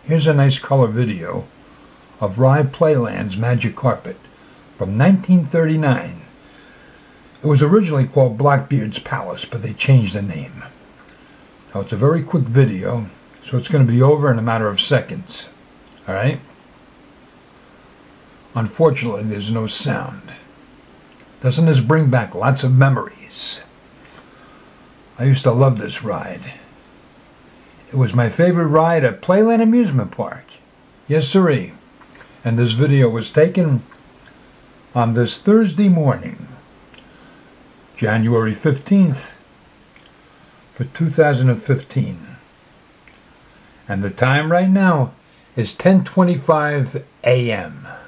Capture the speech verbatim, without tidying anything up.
Here's a nice color video of Rye Playland's Magic Carpet from nineteen thirty-nine. It was originally called Blackbeard's Palace, but they changed the name. So it's a very quick video, so it's going to be over in a matter of seconds. Alright? Unfortunately, there's no sound. Doesn't this bring back lots of memories? I used to love this ride. It was my favorite ride at Playland Amusement Park. Yes, sirree. And this video was taken on this Thursday morning, January fifteenth, for two thousand fifteen. And the time right now is ten twenty-five a m